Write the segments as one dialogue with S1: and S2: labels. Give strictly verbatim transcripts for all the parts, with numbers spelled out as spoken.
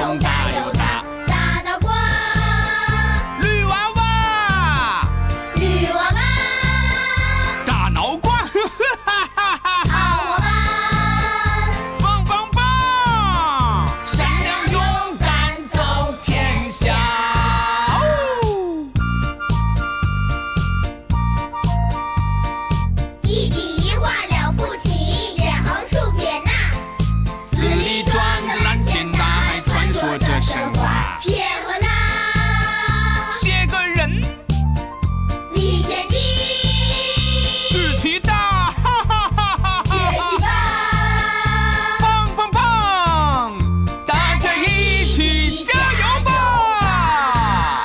S1: 又大又大，大脑瓜。
S2: 绿娃娃，
S1: 绿娃娃，
S2: 大脑瓜，哈哈哈哈！
S1: 好伙伴，
S2: 棒棒棒，
S1: 善良勇敢走天下。一笔一画了不起，远横竖撇捺，
S2: 字里装着蓝天大海，传说着神话。
S1: 撇和捺，
S2: 写个人，
S1: 立天地，
S2: 志气大，哈哈哈哈！
S1: 学习吧，
S2: 棒棒棒，大家一起加油吧！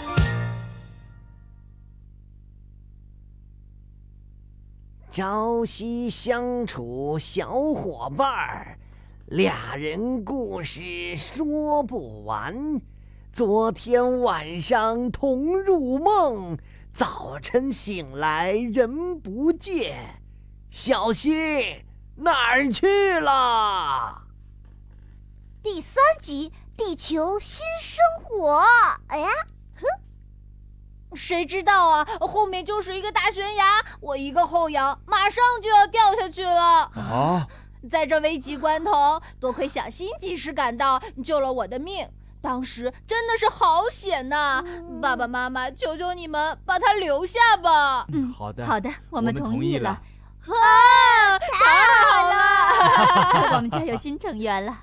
S3: 朝夕相处小伙伴儿，俩人故事说不完。昨天晚上同入梦，早晨醒来人不见，小新哪儿去了？
S4: 第三集《地球新生活》。哎呀，哼，
S5: 谁知道啊，后面就是一个大悬崖，我一个后仰，马上就要掉下去了。
S2: 啊！
S5: 在这危急关头，多亏小新及时赶到，救了我的命。当时真的是好险呐！
S4: 嗯、
S5: 爸爸妈妈，求求你们把他留下吧。
S6: 嗯，好的，
S4: 好的，我们同意了。
S5: 啊，太好了！
S4: 我们家有新成员了。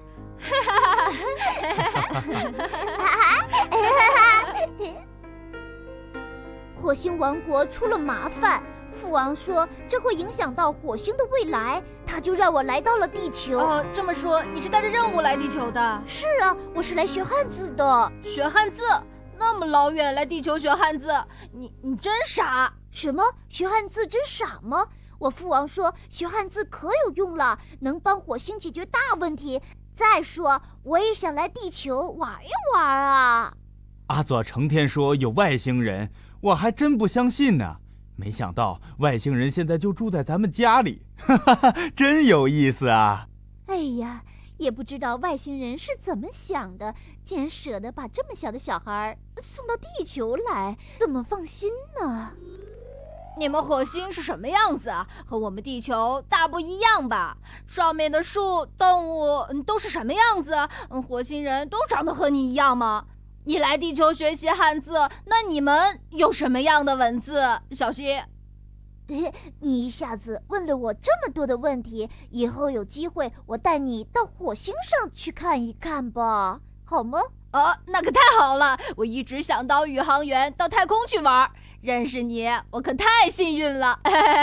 S4: 火星王国出了麻烦，父王说这会影响到火星的未来，他就让我来到了地球。
S5: 哦，这么说你是带着任务来地球的？
S4: 是啊，我是来学汉字的。
S5: 学汉字？那么老远来地球学汉字，你你真傻！
S4: 什么？学汉字真傻吗？我父王说学汉字可有用了，能帮火星解决大问题。再说，我也想来地球玩一玩啊。
S6: 阿佐成天说有外星人，我还真不相信呢。没想到外星人现在就住在咱们家里，哈哈哈，真有意思啊！
S4: 哎呀，也不知道外星人是怎么想的，竟然舍得把这么小的小孩送到地球来，怎么放心呢？
S5: 你们火星是什么样子啊？和我们地球大不一样吧？上面的树、动物都是什么样子？火星人都长得和你一样吗？你来地球学习汉字，那你们有什么样的文字？小新，
S4: 你一下子问了我这么多的问题，以后有机会我带你到火星上去看一看吧，好吗？
S5: 哦，那可太好了！我一直想当宇航员，到太空去玩，认识你，我可太幸运了。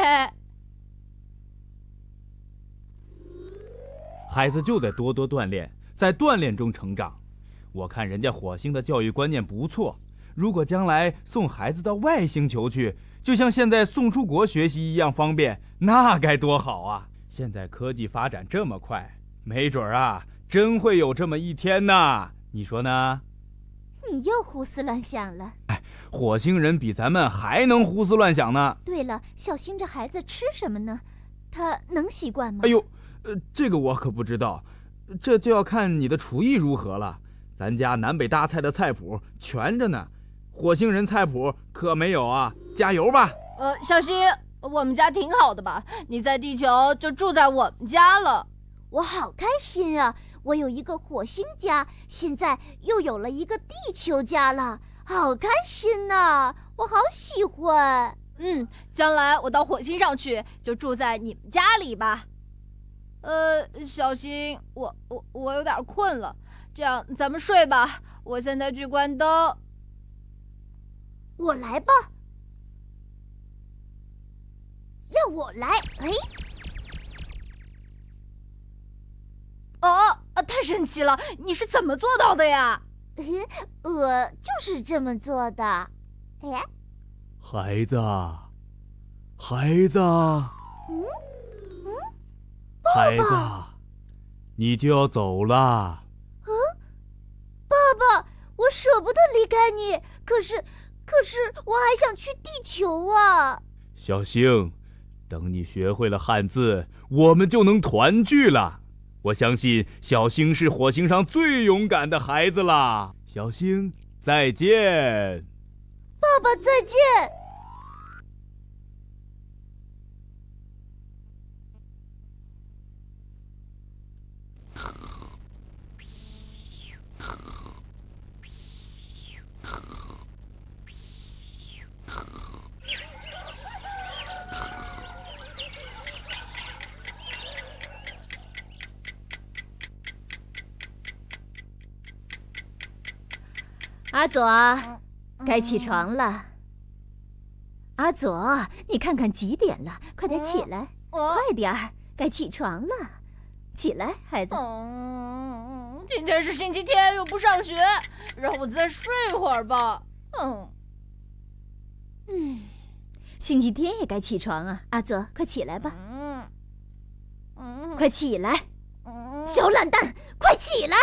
S6: 孩子就得多多锻炼，在锻炼中成长。我看人家火星的教育观念不错，如果将来送孩子到外星球去，就像现在送出国学习一样方便，那该多好啊！现在科技发展这么快，没准啊，真会有这么一天呢。你说呢？
S4: 你又胡思乱想了。
S6: 哎，火星人比咱们还能胡思乱想呢。
S4: 对了，小新这孩子吃什么呢？他能习惯吗？
S6: 哎呦，呃，这个我可不知道，这就要看你的厨艺如何了。咱家南北大菜的菜谱全着呢，火星人菜谱可没有啊！加油吧！
S5: 呃，小新，我们家挺好的吧？你在地球就住在我们家了，
S4: 我好开心啊！我有一个火星家，现在又有了一个地球家了，好开心呐！我好喜欢。
S5: 嗯，将来我到火星上去，就住在你们家里吧。呃，小新，我我我有点困了。这样，咱们睡吧。我现在去关灯。
S4: 我来吧，让我来。哎，
S5: 哦，太神奇了！你是怎么做到的呀？
S4: 我就是这么做的。哎，
S6: 孩子，孩子，
S4: 嗯嗯，
S6: 孩子，你就要走了。
S4: 爸爸，我舍不得离开你，可是，可是我还想去地球啊！
S6: 小星，等你学会了汉字，我们就能团聚了。 我相信小星是火星上最勇敢的孩子啦。小星，再见。
S4: 爸爸再见。阿佐，该起床了。阿佐，你看看几点了？快点起来，快点儿，该起床了。起来，孩子。
S5: 嗯，今天是星期天，又不上学，让我再睡会儿吧。嗯，
S4: 嗯，星期天也该起床啊。阿佐，快起来吧。
S5: 嗯，嗯，
S4: 快起来，
S5: 嗯，
S4: 小懒蛋，快起来！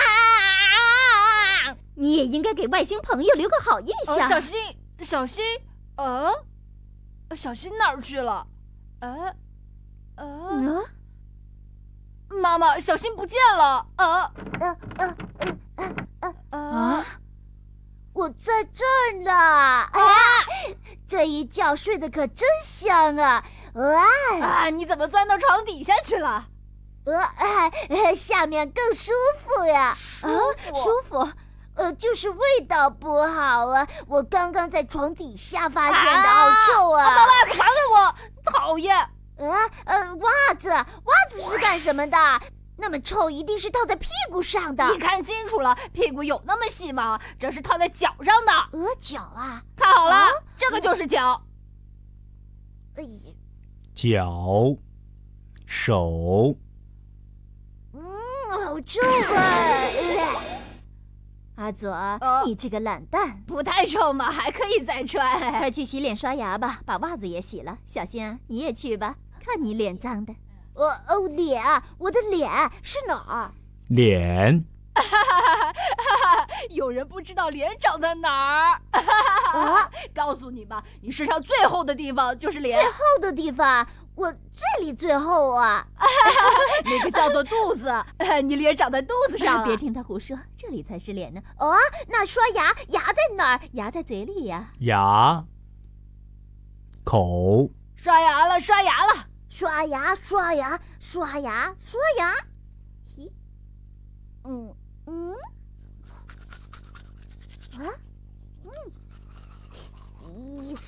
S5: 啊！
S4: 你也应该给外星朋友留个好印象。
S5: 哦、小新，小新，呃，小新哪儿去了？呃，呃，
S4: 啊，
S5: 妈妈，小新不见了。呃，
S4: 呃呃呃呃
S5: 呃
S4: 啊！我在这儿呢。啊！这一觉睡得可真香啊！哇！
S5: 啊！你怎么钻到床底下去了？
S4: 呃，哎，下面更舒服呀。
S5: 舒
S4: 服，啊、舒服。呃，就是味道不好啊！我刚刚在床底下发现的，好臭啊！
S5: 把袜子还给我，讨厌！
S4: 呃呃，袜子，袜子是干什么的？那么臭，一定是套在屁股上的。
S5: 你看清楚了，屁股有那么细吗？这是套在脚上的。
S4: 呃，脚啊！
S5: 看好了，
S4: 啊、
S5: 这个就是脚。
S4: 哎，
S6: 脚，手。
S4: 嗯，好臭啊！呃阿佐，
S5: 呃、
S4: 你这个懒蛋，
S5: 不太臭嘛，还可以再穿。
S4: 快去洗脸刷牙吧，把袜子也洗了。小新啊，你也去吧，看你脸脏的。哦哦，脸，我的脸是哪儿？
S6: 脸。
S5: 有人不知道脸长在哪儿？
S4: 啊，
S5: 告诉你吧，你身上最厚的地方就是脸。
S4: 最厚的地方？我这里最厚啊。
S5: 那个叫做肚子，你脸长在肚子上、啊。
S4: 别听他胡说，这里才是脸呢。哦，那刷牙，牙在哪儿？牙在嘴里呀、啊。
S6: 牙，口。
S5: 刷牙了，刷牙了，
S4: 刷牙，刷牙，刷牙，刷牙。咦，嗯嗯，啊，嗯，咦。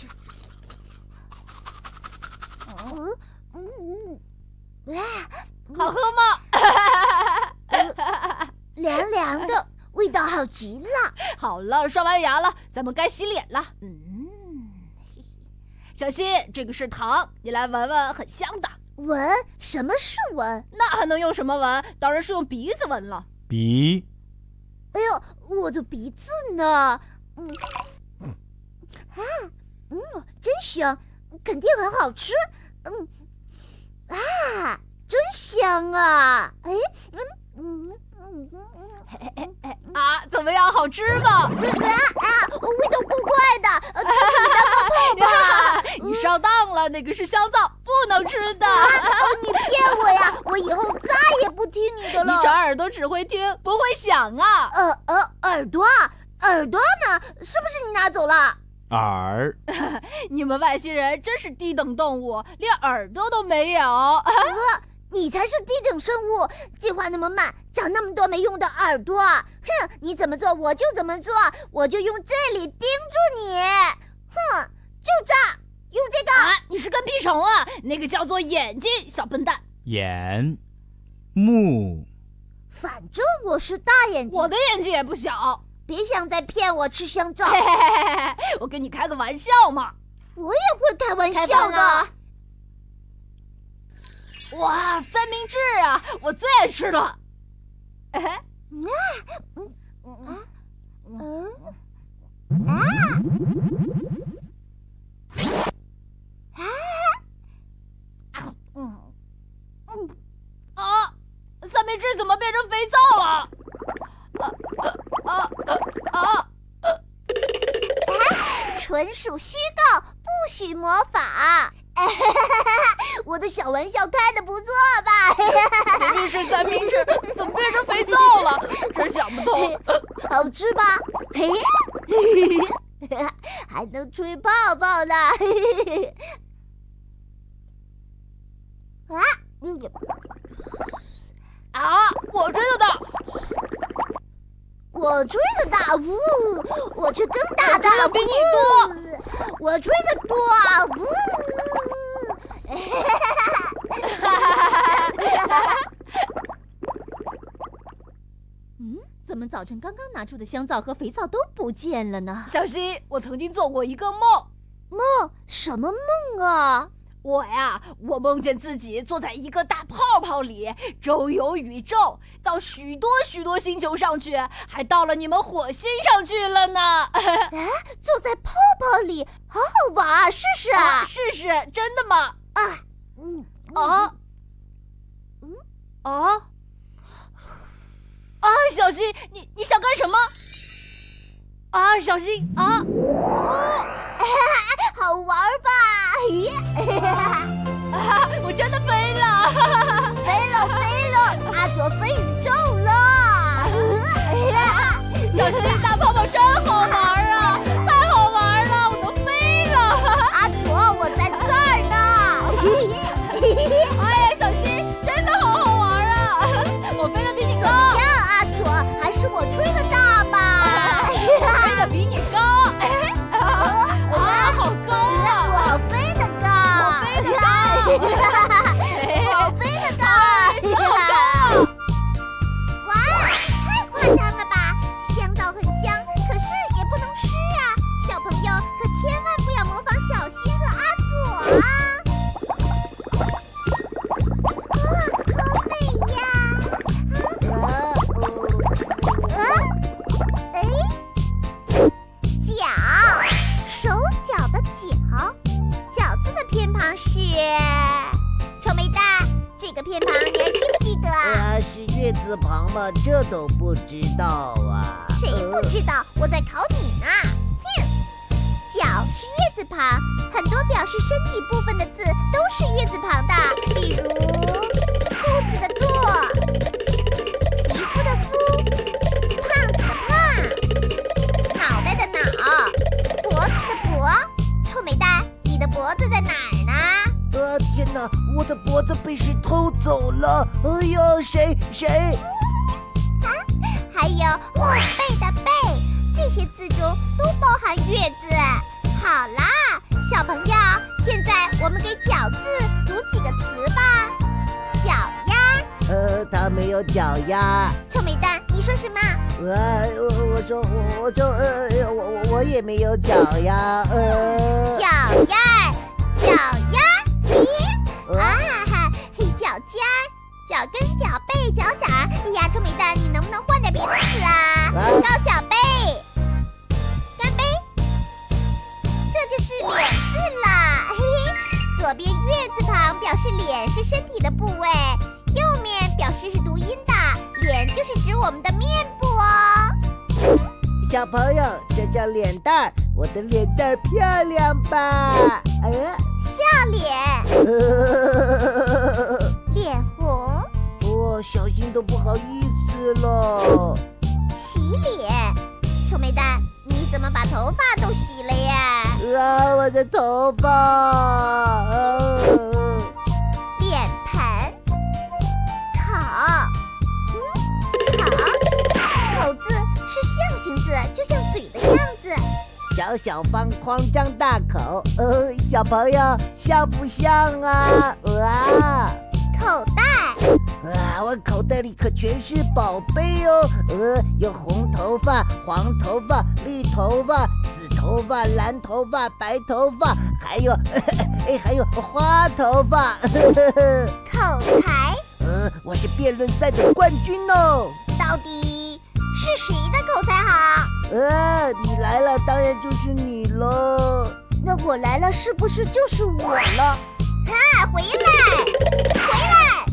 S4: 嗯嗯嗯，哇，
S5: 好喝吗？
S4: 呃、凉凉的，味道好极了。
S5: 好了，刷完牙了，咱们该洗脸了。嗯，小新，这个是糖，你来闻闻，很香的。
S4: 闻？什么是闻？
S5: 那还能用什么闻？当然是用鼻子闻了。
S6: 鼻。
S4: 哎呦，我的鼻子呢？嗯，啊，嗯，真香，肯定很好吃。嗯，啊，真香啊！哎，嗯嗯嗯嗯
S5: 嗯，啊，怎么样，好吃吗？
S4: 啊啊，味道怪怪的，呃，你那么
S5: 臭吧？你上当了，那个是香皂，不能吃的。
S4: 啊，你骗我呀！我以后再也不听你的了。
S5: 你长耳朵只会听，不会想啊。
S4: 呃呃，耳朵，耳朵呢？是不是你拿走了？
S6: 耳，
S5: 你们外星人真是低等动物，连耳朵都没有。
S4: 呃，你才是低等生物，进化那么慢，长那么多没用的耳朵。哼，你怎么做我就怎么做，我就用这里盯住你。哼，就这，用这个。
S5: 啊，你是跟屁虫啊？那个叫做眼睛，小笨蛋。
S6: 眼，目。
S4: 反正我是大眼睛，
S5: 我的眼睛也不小。
S4: 别想再骗我吃香皂。
S5: 我跟你开个玩笑嘛。
S4: 我也会开玩笑的。
S5: 哇，三明治啊，我最爱吃了。哎，
S4: 嗯嗯嗯嗯啊
S5: 啊嗯嗯啊！三明治怎么变成肥皂了？啊啊啊啊！
S4: 纯属虚构，不许模仿。哎我的小玩笑开得不错吧？
S5: 明明是三明治，怎么变成肥皂了？真想不通。
S4: 好吃吧？嘿，还能吹泡泡呢！啊，嗯，
S5: 啊，我吹的大，
S4: 我吹的大，呜，我吹更大的，
S5: 我吹的比你
S4: 多，我吹的多啊，呜。嗯，怎么早晨刚刚拿出的香皂和肥皂都不见了呢？
S5: 小希，我曾经做过一个梦。
S4: 梦？什么梦啊？
S5: 我呀，我梦见自己坐在一个大泡泡里，周游宇宙，到许多许多星球上去，还到了你们火星上去了呢。
S4: 哎，坐在泡泡里，好好玩啊！试试啊！
S5: 啊试试，真的吗？
S4: 啊，嗯，
S5: 啊，嗯，啊，啊，小希，你你想干什么？啊，小希，啊，哦，
S4: 好玩吧？
S5: 啊，我真的飞了，
S4: 飞了飞了，阿佐飞宇宙了！
S5: 小希，大泡泡真好玩啊，太好玩了，我能飞了！
S4: 阿佐，我在这儿呢！
S5: 哎呀，小希，真的好好玩啊！我飞得比你高。
S4: 怎么样，阿佐？还是我吹的大吧？
S5: 我飞得比你高。哎，啊，啊，好高啊！
S4: 我飞得高，
S5: 我飞得高，
S4: 我飞得高。哇，太夸张了吧！香皂很香，可是也不能吃啊！小朋友可千万不要模仿小希和阿佐啊！好美呀！啊，哎，脚，手脚的脚，脚字的偏旁是臭美蛋。这个偏旁你还记不记得啊？
S3: 呃，是月字旁吗？这都不知道啊。
S4: 谁不知道？我在考你呢。哼，脚是月字旁，很多表示身体部分的字都是月字旁的，比如肚子的肚，皮肤的肤，胖子的胖，脑袋的脑，脖子的脖。臭美蛋，你的脖子在哪儿呢？
S3: 呃，天哪，我的脖子被谁偷走了？哎呦，谁谁？
S4: 啊，还有后背的背，这些字中都包含月字。好啦，小朋友，现在我们给脚字组几个词吧。脚丫。
S3: 呃，他没有脚丫。
S4: 臭美蛋，你说什么？
S3: 呃，我我说我我说呃，我我我也没有脚丫。呃，
S4: 脚丫，脚丫。咦，啊哈，嘿，脚尖儿、脚跟、脚背、脚掌。哎呀，臭美蛋，你能不能换点别的词啊？高脚背，干杯，这就是脸字啦。嘿嘿，左边月字旁表示脸是身体的部位，右面表示是读音的，脸就是指我们的面部哦。
S3: 小朋友，这叫脸蛋儿，我的脸蛋儿漂亮吧？哎呀，
S4: 笑脸，
S3: 呃，
S4: 脸红，
S3: 哦，小心都不好意思了。
S4: 洗脸，臭美蛋，你怎么把头发都洗了呀？
S3: 啊，我的头发。呃、
S4: 脸盆，口，嗯，口，口字是象形字，就像嘴的样子。
S3: 小小方框张大口，呃，小朋友像不像啊？哇！
S4: 口袋，
S3: 啊，我口袋里可全是宝贝哦，呃，有红头发、黄头发、绿头发、紫头发、蓝头发、白头发，还有，哎，还有花头发。
S4: 口才，
S3: 呃，我是辩论赛的冠军哦。
S4: 到底是谁的口才好？
S3: 呃，你来了，当然就是你喽。
S4: 那我来了，是不是就是我了？啊，回来，回来！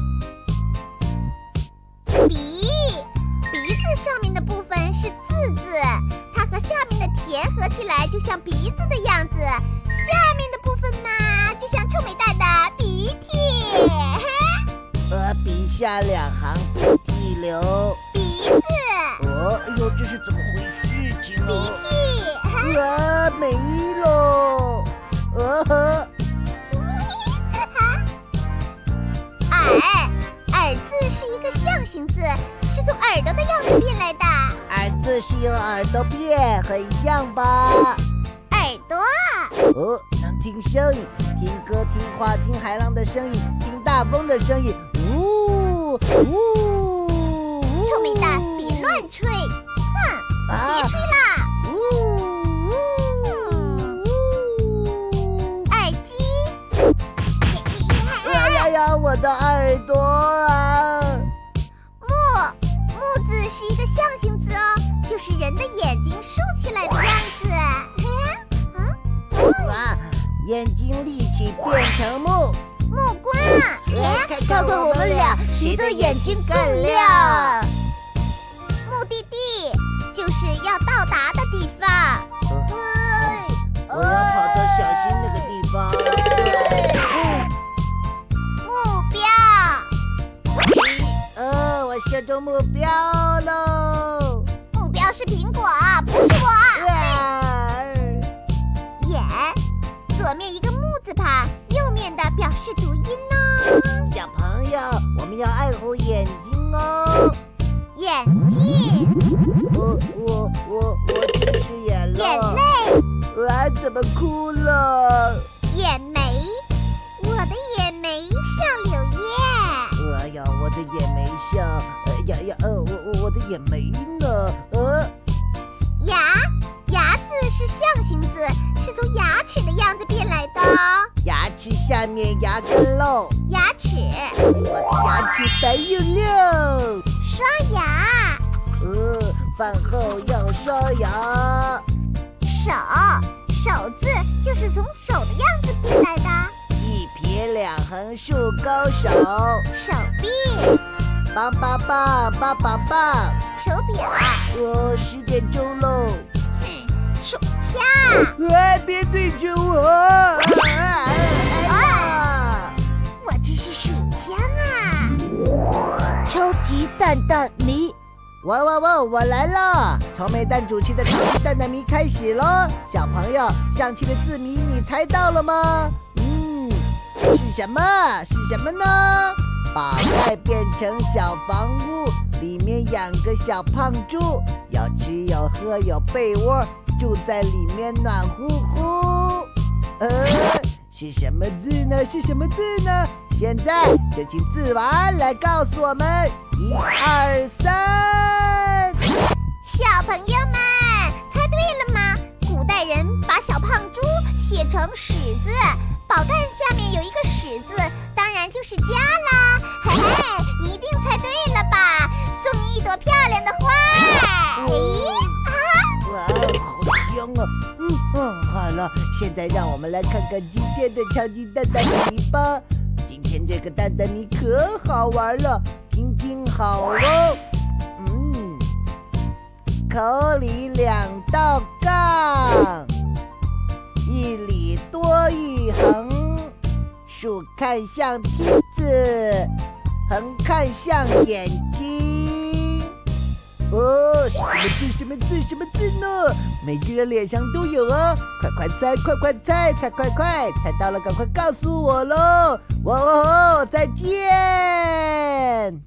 S4: 鼻，鼻子上面的部分是字字，它和下面的田合起来就像鼻子的样子，下面的部分嘛，就像臭美蛋
S3: 下两行鼻涕流。
S4: 鼻子。
S3: 哦，哎呦，这是怎么回事情
S4: 鼻
S3: 哦？
S4: 涕。
S3: 啊，没喽。呃呵。
S4: 耳，耳字是一个象形字，是从耳朵的样子变来的。
S3: 耳字是由耳朵变，很像吧？
S4: 耳朵。
S3: 哦，能听声音，听歌、听话、听海浪的声音，听大风的声音。呜呜！
S4: 臭美蛋，别乱吹！哼，
S3: 啊
S4: 别吹啦！
S3: 呜
S4: 嗯，耳机。
S3: 哎呀呀，我的耳朵啊！
S4: 木，木字是一个象形字哦，就是人的眼睛竖起来的样子。
S3: 啊，眼睛立起变成木。
S4: 木瓜，
S3: 看看我们俩谁的眼睛更亮。
S4: 目的地就是要到达的地方。
S3: 我要跑到小心那个地方。
S4: 目标。
S3: 呃，我射中目标喽。
S4: 目标是苹果，不是我。
S3: 啊！
S4: 眼，左面一个木字旁，右面的表示读音哦。
S3: 小朋友，我们要爱护眼睛哦。
S4: 眼睛。
S3: 我我我我近视眼了。
S4: 眼泪。
S3: 啊，怎么哭了？
S4: 眼眉，我的眼眉像柳叶。
S3: 哎呀，我的眼眉像，呃呀呀，呃，我我的眼眉呢？呃，
S4: 牙，牙字是象形字，是从牙齿的样子变来的哦。
S3: 牙齿下面牙根漏，
S4: 牙齿。
S3: 我的牙齿白又亮。
S4: 刷牙。
S3: 呃，饭后要刷牙。
S4: 手，手字就是从手的样子变来的。
S3: 一撇两横竖高手。
S4: 手臂。
S3: 棒棒棒棒棒棒。
S4: 手表。
S3: 哦，十点钟喽。
S4: 哼，手枪。
S3: 哎，别对着我！哎呀！
S4: 我这是手枪啊！超级蛋蛋迷。
S3: 哇哇哇！我来了！臭美蛋主持的超级蛋蛋谜开始喽！小朋友，上期的字谜你猜到了吗？嗯，是什么？是什么呢？把爱变成小房屋，里面养个小胖猪，有吃有喝有被窝，住在里面暖乎乎。呃，是什么字呢？是什么字呢？现在就请字娃来告诉我们。一二三，
S4: 小朋友们猜对了吗？古代人把小胖猪写成史字，宝盖下面有一个史字，当然就是家啦。嘿嘿，你一定猜对了吧？送你一朵漂亮的花。哎啊！
S3: 哇，好香啊！嗯嗯，好了，现在让我们来看看今天的超级蛋蛋谜吧。今天这个蛋蛋谜可好玩了。听听好喽，嗯，口里两道杠，一里多一横，竖看像梯子，横看像眼睛。哦，什么字？什么字？什么字呢？每个人脸上都有哦，快快猜，快快猜，猜快快，猜到了赶快告诉我喽！哇哦，再见。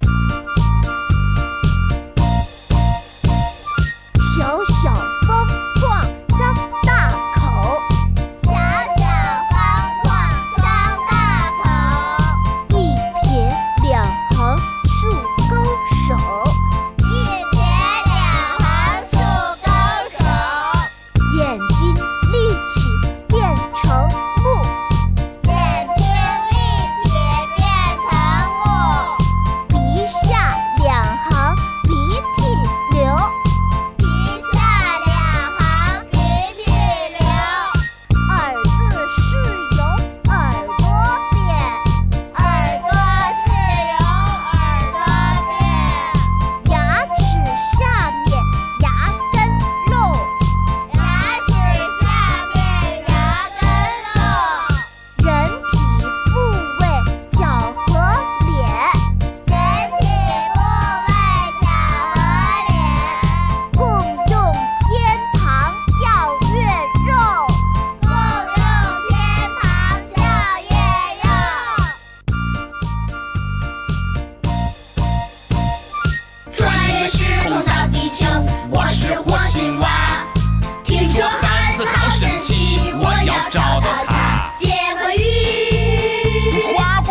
S4: 小小方框张大口，
S1: 小小方框张大口，
S4: 一撇两横竖勾手，
S1: 一撇两横竖勾手，
S4: 眼睛立起变成木，
S1: 眼睛立起变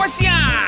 S2: 下。